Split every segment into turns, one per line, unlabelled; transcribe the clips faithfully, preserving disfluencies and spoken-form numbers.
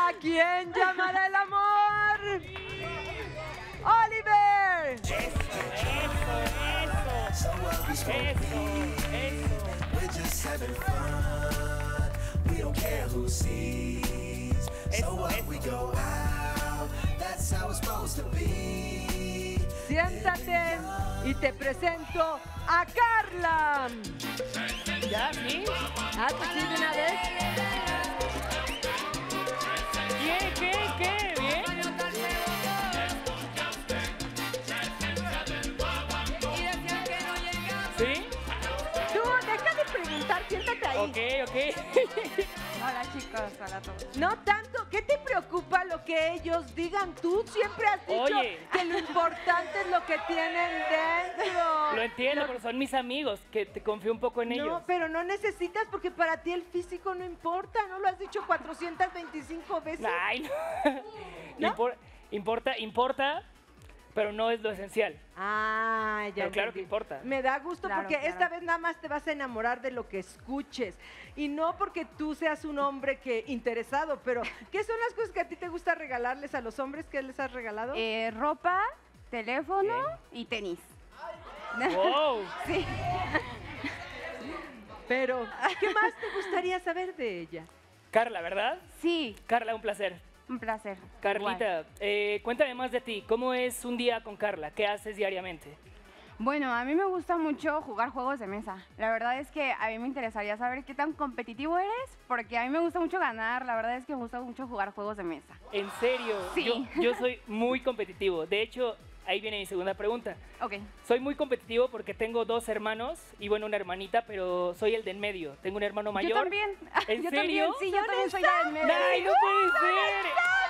¿A quién llamará el amor? ¡Oliver!
Eso, eso, eso. Eso, eso.
We're just having fun. We don't care who sees. So what we go out. That's how it's supposed to be.
Siéntate y te presento a Carla.
¿Ya? ¿Sí?
Ah, pues sí, de una vez.
¿Qué? ¿Qué? ¿Qué? ¿Bien? ¿Sí?
Tú, deja de preguntar, siéntate ahí.
Ok, ok.
Hola chicos, hola a todos.
No tanto, ¿qué te preocupa lo que ellos digan? Tú siempre has dicho
Oye.
que lo importante es lo que tienen dentro.
Lo entiendo, pero son mis amigos, que te confío un poco en ellos.
No, pero no necesitas porque para ti el físico no importa, ¿no? Lo has dicho cuatrocientas veinticinco veces.
Ay, no.
¿No?
Impor- importa, importa, pero no es lo esencial.
Ah, ya
Pero claro que
entendí.
importa.
Me da gusto
Claro,
porque
claro.
esta vez nada más te vas a enamorar de lo que escuches. Y no porque tú seas un hombre que interesado, pero ¿qué son las cosas que a ti te gusta regalarles a los hombres? ¿Qué les has regalado?
Eh, ropa, teléfono y tenis.
¡Wow!
Sí.
Pero, ¿qué más te gustaría saber de ella?
Carla, ¿verdad?
Sí,
Carla, un placer.
un placer.
Carlita, eh, cuéntame más de ti. ¿Cómo es un día con Carla? ¿Qué haces diariamente?
Bueno, a mí me gusta mucho jugar juegos de mesa. La verdad es que a mí me interesaría saber qué tan competitivo eres, porque a mí me gusta mucho ganar. La verdad es que me gusta mucho jugar juegos de mesa.
¿En serio?
Sí.
Yo, yo soy muy competitivo. De hecho, ahí viene mi segunda pregunta.
Ok.
Soy muy competitivo porque tengo dos hermanos y bueno, una hermanita, pero soy el de en medio. Tengo un hermano mayor.
Yo también.
¿En
yo
serio?
También, sí, yo también soy la del medio.
¡Ay, no puede ser!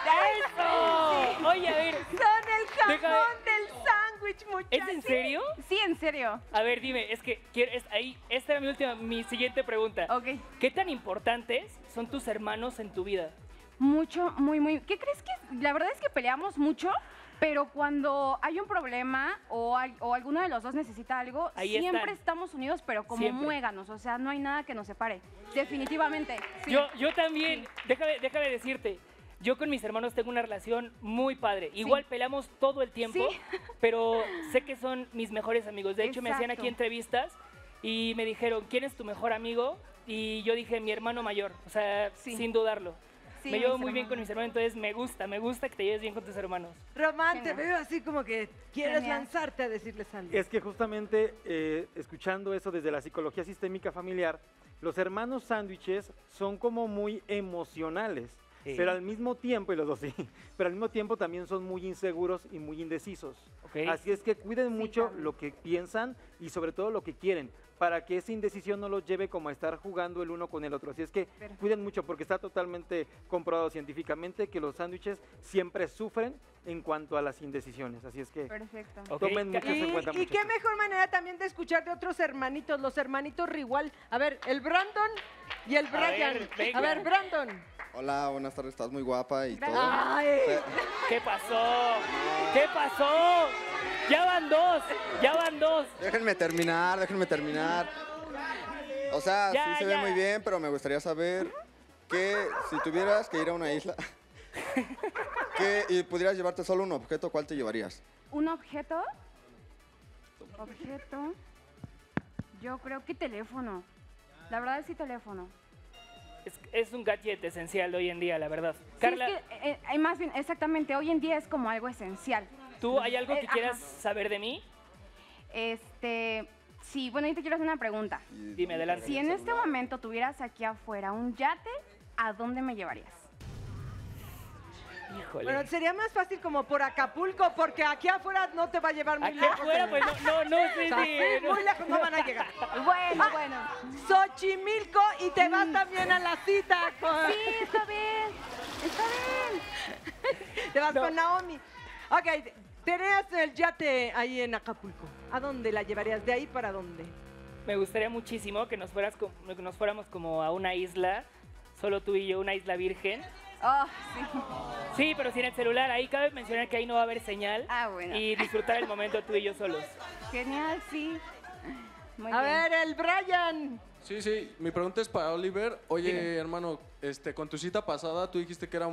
¡Eso! Oye, a ver,
Son el jamón
Déjame-
del sándwich, muchachos.
¿es en serio?
Sí, en serio.
A ver, dime, es que quiero, es, ahí, esta era mi última, mi siguiente pregunta.
Ok.
¿Qué tan importantes son tus hermanos en tu vida?
Mucho, muy, muy. ¿Qué crees que? La verdad es que peleamos mucho, pero cuando hay un problema o, al- o alguno de los dos necesita algo,
Ahí
siempre
están.
estamos unidos, pero como
Siempre.
muéganos. O sea, no hay nada que nos separe. Definitivamente. Sí.
Yo, yo también, déjame, déjame decirte, yo con mis hermanos tengo una relación muy padre. Igual peleamos todo el tiempo,
Sí.
pero sé que son mis mejores amigos. De hecho, me hacían
Exacto.
aquí entrevistas y me dijeron, ¿quién es tu mejor amigo? Y yo dije, mi hermano mayor, o sea,
Sí.
sin dudarlo.
Sí,
me llevo
mis
muy bien con
hermanos.
mis hermanos, entonces me gusta, me gusta que te lleves bien con tus hermanos.
Román, te
Genial.
veo así como que quieres
Genial.
lanzarte a decirles algo.
Es que justamente eh, escuchando eso desde la psicología sistémica familiar, los hermanos sándwiches son como muy emocionales,
Sí.
pero al mismo tiempo, y los dos sí, pero al mismo tiempo también son muy inseguros y muy indecisos.
Ok.
Así es que cuiden mucho
también.
lo que piensan y sobre todo lo que quieren, para que esa indecisión no los lleve como a estar jugando el uno con el otro. Así es que
Perfecto.
cuiden mucho porque está totalmente comprobado científicamente que los sándwiches siempre sufren en cuanto a las indecisiones. Así es que
Perfecto.
Ok,
tomen
ca-
mucho
Y,
en cuenta,
y qué
muchachos.
mejor manera también de escuchar de otros hermanitos, los hermanitos Rigual. A ver, el Brandon y el
A
Brian.
ver, venga.
A ver, Brandon.
Hola, buenas tardes, estás muy guapa y todo.
Ay,
¿Qué pasó? ¿Qué pasó? Ya van dos, ya van dos.
Déjenme terminar, déjenme terminar. O sea,
Ya,
sí se
ya.
ve muy bien, pero me gustaría saber que si tuvieras que ir a una isla que, y pudieras llevarte solo un objeto, ¿cuál te llevarías?
¿Un objeto? Objeto. Yo creo que teléfono. La verdad es sí teléfono.
Es, es un gadget esencial hoy en día, la verdad.
Sí,
Carla,
es que, eh, eh, más bien, exactamente, hoy en día es como algo esencial.
¿tú hay algo que
Eh,
quieras
ajá.
saber de mí?
Este, sí, bueno, yo te quiero hacer una pregunta.
Y-
Dime, adelante.
Si en este momento tuvieras aquí afuera un yate, ¿a dónde me llevarías?
Híjole.
bueno, sería más fácil como por Acapulco, porque aquí afuera no te va a llevar muy
Aquí
lejos.
afuera, pues no, no, no sé
O sea,
si...
sí, muy lejos no van a llegar.
Bueno, bueno.
Xochimilco y te vas también a la cita con,
Sí, está bien. Está bien.
te vas
No.
con Naomi. Ok, tenías el yate ahí en Acapulco. ¿A dónde la llevarías? ¿De ahí para dónde?
Me gustaría muchísimo que nos, fueras co- que nos fuéramos como a una isla, solo tú y yo, una isla virgen.
Oh, sí.
Sí, pero sin el celular. Ahí cabe mencionar que ahí no va a haber señal.
Ah, bueno.
Y disfrutar el momento tú y yo solos.
Genial, sí. Muy
A
bien.
ver, el Brian.
Sí, sí, mi pregunta es para Oliver. Oye,
Dime.
hermano, este, con tu cita pasada tú dijiste que era un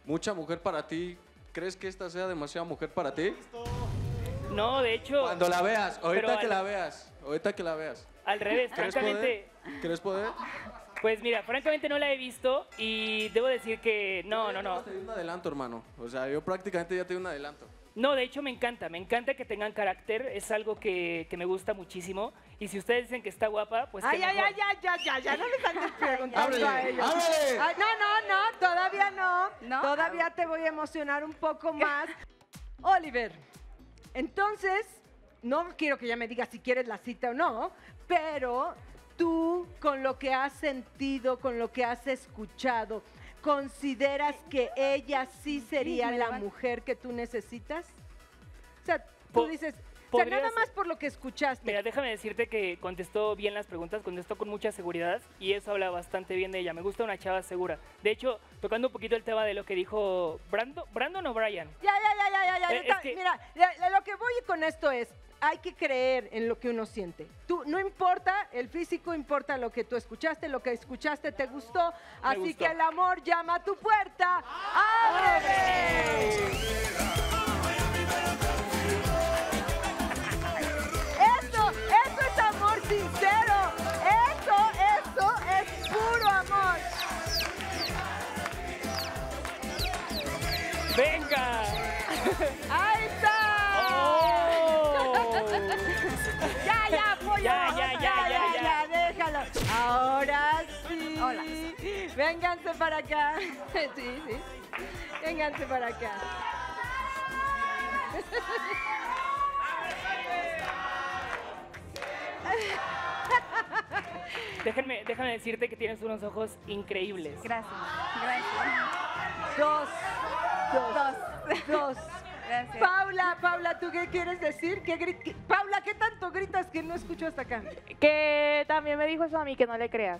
mucha mujer para ti. ¿Crees que esta sea demasiada mujer para ti?
No, de hecho,
Cuando la veas, ahorita
Pero
que
al-
la veas, ahorita que la veas.
al revés,
¿Crees
francamente,
poder? ¿Crees poder?
pues mira, francamente no la he visto y debo decir que no, no, no.
Te di un adelanto, hermano. O sea, yo prácticamente ya te di un adelanto.
No, de hecho me encanta, me encanta que tengan carácter, es algo que, que me gusta muchísimo. Y si ustedes dicen que está guapa, pues
Ay,
qué
ay,
mejor.
ay, ay, ya, ya, ya, no les andes preguntando
Ábrele,
a ellos.
ábrele.
Ay, no, no, no, todavía no.
¿No?
Todavía te voy a emocionar un poco más. Oliver, entonces, no quiero que ya me digas si quieres la cita o no, pero tú, con lo que has sentido, con lo que has escuchado, ¿consideras que ella sí sería
me
la
levanto.
mujer que tú necesitas? O sea, tú
Po-
dices, o sea,
podría
nada
ser.
más por lo que escuchaste.
Mira, déjame decirte que contestó bien las preguntas, contestó con mucha seguridad y eso habla bastante bien de ella. Me gusta una chava segura. De hecho, tocando un poquito el tema de lo que dijo Brando, Brandon o Brian.
Ya, ya, ya, ya, ya, ya.
Eh,
neta,
es que-
Mira, ya, ya, lo que voy con esto es, hay que creer en lo que uno siente. Tú, no importa el físico, importa lo que tú escuchaste, lo que escuchaste te gustó. Así
gustó.
que el amor llama a tu puerta. ¡Ábrele! Eso, eso es amor sincero. Eso, eso es puro amor.
¡Venga!
¡Ahí está!
¡Oh!
Ya, ya, pollo.
Ya, ya, ya, ya,
ya, ya, déjalo. Ahora sí.
Hola.
Vénganse para acá. Sí, sí. Vénganse para acá.
Déjenme, déjame decirte que tienes unos ojos increíbles.
Gracias, gracias.
Dos. Dos.
Dos.
Dos.
Gracias.
Paula, Paula, ¿tú qué quieres decir? ¿Qué gri- qué- Paula, ¿qué tanto gritas que no escucho hasta acá?
Que también me dijo eso a mí, que no le creas.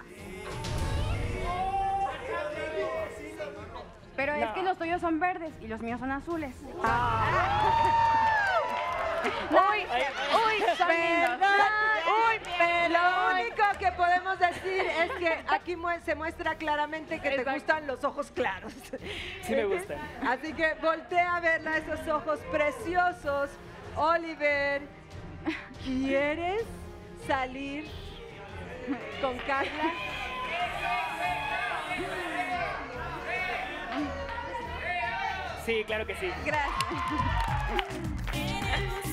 Pero es
No.
que los tuyos son verdes y los míos son azules.
Uy,
Ay,
uy,
Son lindos.
¿Verdad?
uy, pero...
Lo único que podemos decir es que aquí mu- se muestra claramente que te
Exacto.
gustan los ojos claros.
Sí me gustan.
Así que voltea a verla, esos ojos preciosos. Oliver, ¿quieres salir con Carla?
Sí, claro que sí.
Gracias.
In it was